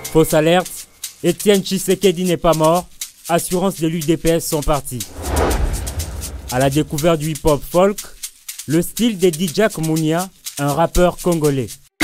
Fausse alerte, Etienne Tshisekedi n'est pas mort, assurance de l'UDPS sont partis. À la découverte du hip-hop folk, le style de Djak Mounia, un rappeur congolais.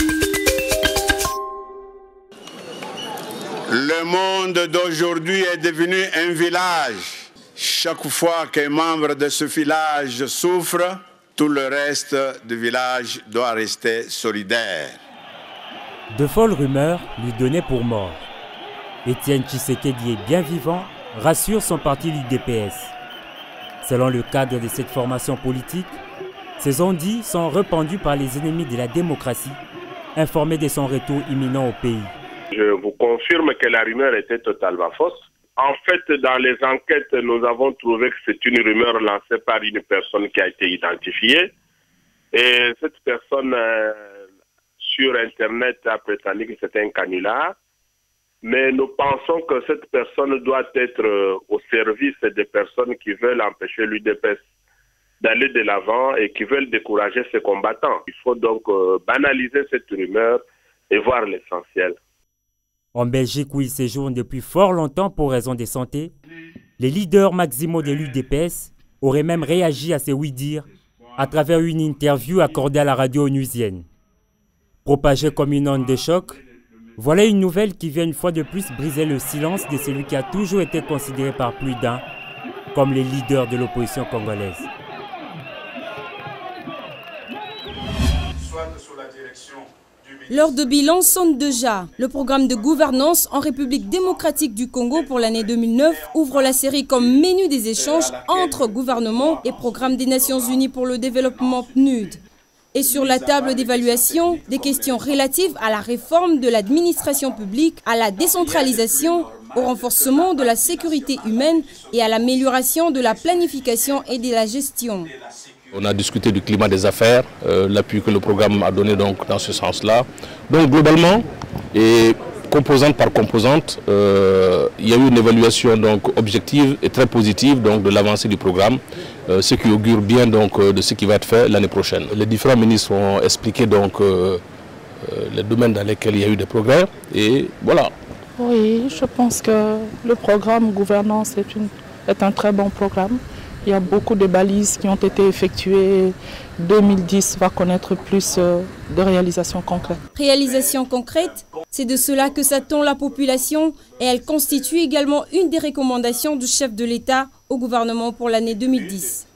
Le monde d'aujourd'hui est devenu un village. Chaque fois qu'un membre de ce village souffre, tout le reste du village doit rester solidaire. De folles rumeurs lui donnaient pour mort. Etienne Tshisekedi est bien vivant, rassure son parti l'UDPS. Selon le cadre de cette formation politique, ces on-dit sont répandus par les ennemis de la démocratie, informés de son retour imminent au pays. Je vous confirme que la rumeur était totalement fausse. En fait, dans les enquêtes, nous avons trouvé que c'est une rumeur lancée par une personne qui a été identifiée. Et cette personne, sur Internet, a prétendu que c'était un canular. Mais nous pensons que cette personne doit être au service des personnes qui veulent empêcher l'UDPS d'aller de l'avant et qui veulent décourager ses combattants. Il faut donc banaliser cette rumeur et voir l'essentiel. En Belgique, où il séjourne depuis fort longtemps pour raison de santé, les leaders maximaux de l'UDPS auraient même réagi à ces oui-dire à travers une interview accordée à la radio onusienne. Propagée comme une onde de choc, voilà une nouvelle qui vient une fois de plus briser le silence de celui qui a toujours été considéré par plus d'un comme les leaders de l'opposition congolaise. L'heure de bilan sonne déjà. Le programme de gouvernance en République démocratique du Congo pour l'année 2009 ouvre la série comme menu des échanges entre gouvernement et programme des Nations Unies pour le développement PNUD. Et sur la table d'évaluation, des questions relatives à la réforme de l'administration publique, à la décentralisation, au renforcement de la sécurité humaine et à l'amélioration de la planification et de la gestion. On a discuté du climat des affaires, l'appui que le programme a donné donc dans ce sens-là. Donc globalement, et composante par composante, il y a eu une évaluation donc objective et très positive donc de l'avancée du programme, ce qui augure bien donc de ce qui va être fait l'année prochaine. Les différents ministres ont expliqué donc les domaines dans lesquels il y a eu des progrès et voilà. Oui, je pense que le programme gouvernance est un très bon programme. Il y a beaucoup de balises qui ont été effectuées. 2010 va connaître plus de réalisations concrètes. Réalisations concrètes, c'est de cela que s'attend la population et elle constitue également une des recommandations du chef de l'État au gouvernement pour l'année 2010.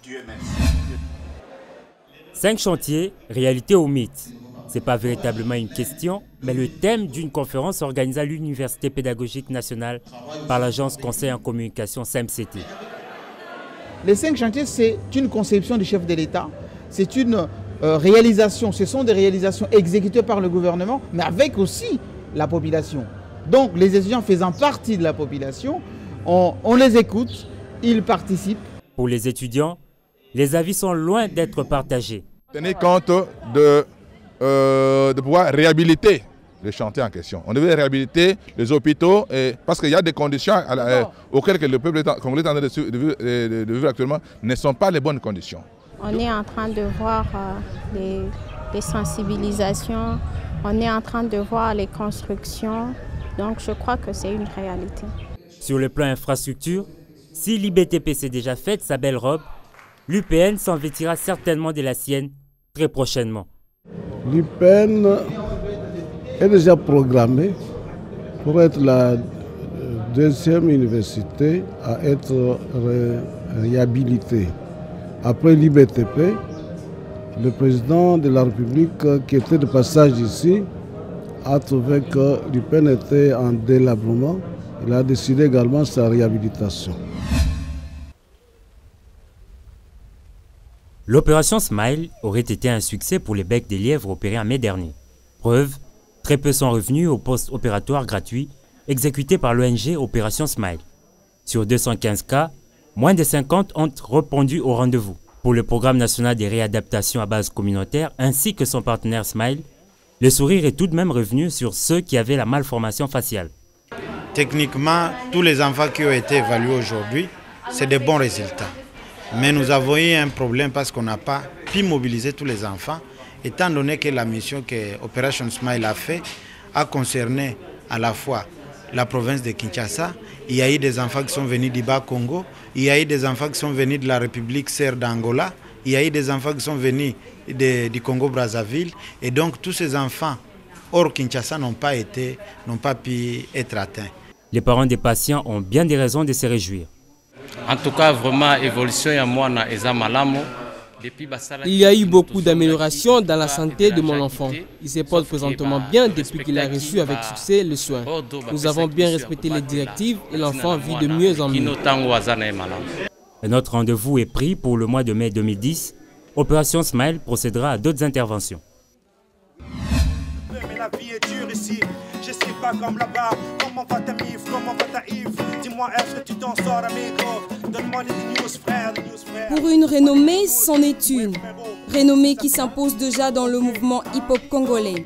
5 chantiers, réalité ou mythe? Ce n'est pas véritablement une question, mais le thème d'une conférence organisée à l'Université pédagogique nationale par l'agence Conseil en communication SEMCT. Les 5 chantiers, c'est une conception du chef de l'État, c'est une réalisation, ce sont des réalisations exécutées par le gouvernement, mais avec aussi la population. Donc les étudiants faisant partie de la population, on les écoute, ils participent. Pour les étudiants, les avis sont loin d'être partagés. Tenez compte de pouvoir réhabiliter le chantier en question. On devait réhabiliter les hôpitaux parce qu'il y a des conditions auxquelles le peuple congolais est en train de vivre actuellement ne sont pas les bonnes conditions. On est en train de voir les sensibilisations, on est en train de voir les constructions, donc je crois que c'est une réalité. Sur le plan infrastructure, si l'IBTP s'est déjà faite sa belle robe, l'UPN s'en vêtira certainement de la sienne très prochainement. L'UPN est déjà programmée pour être la deuxième université à être réhabilitée. Après l'IBTP, le président de la République qui était de passage ici a trouvé que l'UPN était en délabrement. Il a décidé également sa réhabilitation. L'opération Smile aurait été un succès pour les becs des lièvres opérés en mai dernier. Preuve, très peu sont revenus au poste opératoire gratuit exécuté par l'ONG Opération Smile. Sur 215 cas, moins de 50 ont répondu au rendez-vous. Pour le programme national des réadaptations à base communautaire ainsi que son partenaire Smile, le sourire est tout de même revenu sur ceux qui avaient la malformation faciale. Techniquement, tous les enfants qui ont été évalués aujourd'hui, c'est des bons résultats. Mais nous avons eu un problème parce qu'on n'a pas pu mobiliser tous les enfants, étant donné que la mission que Operation Smile a fait a concerné à la fois la province de Kinshasa. Il y a eu des enfants qui sont venus du Bas-Congo. Il y a eu des enfants qui sont venus de la République serbe d'Angola. Il y a eu des enfants qui sont venus du Congo-Brazzaville. Et donc tous ces enfants hors Kinshasa n'ont pas pu être atteints. Les parents des patients ont bien des raisons de se réjouir. En tout cas, vraiment, évolution à moi, il y a eu beaucoup d'améliorations dans la santé de mon enfant. Il se porte présentement bien depuis qu'il a reçu avec succès le soin. Nous avons bien respecté les directives et l'enfant vit de mieux en mieux. Un autre rendez-vous est pris pour le mois de mai 2010. Opération Smile procédera à d'autres interventions. La vie est dure ici, je suis pas comme là-bas. Comment va ta mif, comment va ta Yves? Dis-moi, est-ce que tu t'en sors, amigo? Donne-moi les news, frère, Pour une renommée, c'en est une. Renommée qui s'impose déjà dans le mouvement hip-hop congolais.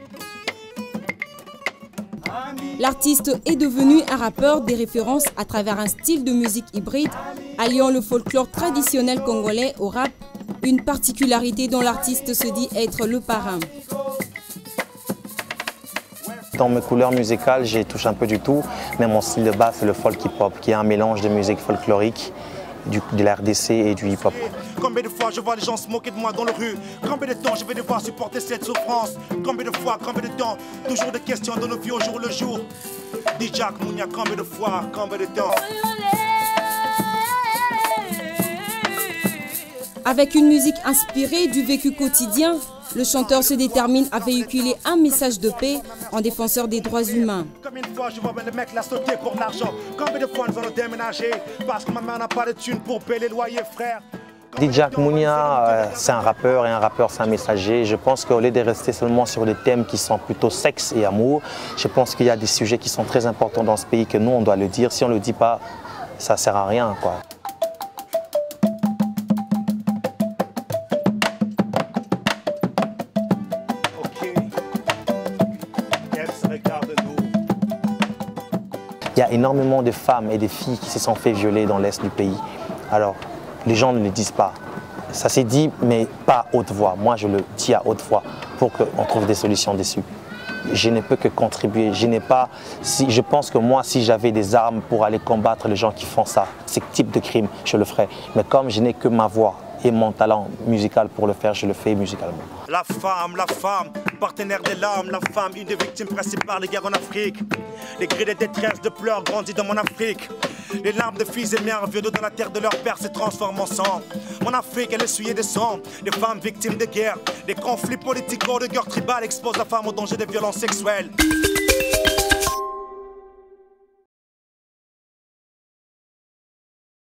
L'artiste est devenu un rappeur des références à travers un style de musique hybride, alliant le folklore traditionnel congolais au rap, une particularité dont l'artiste se dit être le parrain. Dans mes couleurs musicales, j'y touche un peu du tout, mais mon style de base, c'est le folk hip-hop, qui est un mélange de musique folklorique, de la RDC et du hip-hop. Combien de fois je vois les gens se moquer de moi dans la rue? Combien de temps je vais devoir supporter cette souffrance? Combien de fois, combien de temps? Toujours des questions de nos vies au jour le jour. Dis Jack Mounia, combien de fois, combien de temps? Avec une musique inspirée du vécu quotidien, le chanteur se détermine à véhiculer un message de paix en défenseur des droits humains. Combien de fois je vois le mec la sauter pour l'argent? Combien de fois nous allons déménager parce que ma mère n'a pas de thunes pour payer les loyers, frère? Jack Mounia, c'est un rappeur et un rappeur c'est un messager. Je pense qu'au lieu de rester seulement sur des thèmes qui sont plutôt sexe et amour, je pense qu'il y a des sujets qui sont très importants dans ce pays que nous on doit le dire. Si on ne le dit pas, ça ne sert à rien, quoi. Il y a énormément de femmes et de filles qui se sont fait violer dans l'est du pays. Alors, les gens ne le disent pas. Ça s'est dit, mais pas à haute voix. Moi, je le dis à haute voix pour qu'on trouve des solutions dessus. Je ne peux que contribuer. Je pense que moi, si j'avais des armes pour aller combattre les gens qui font ça, ce type de crime, je le ferais. Mais comme je n'ai que ma voix et mon talent musical pour le faire, je le fais musicalement. La femme, partenaire des larmes, la femme, une des victimes principales des guerres en Afrique. Les cris de détresse, de pleurs grandissent dans mon Afrique. Les larmes de fils et mères vieux dans la terre de leur père se transforment en sang. Mon Afrique, elle est souillée de sang. Des femmes victimes de guerre, des conflits politiques, de guerre tribales exposent la femme au danger des violences sexuelles.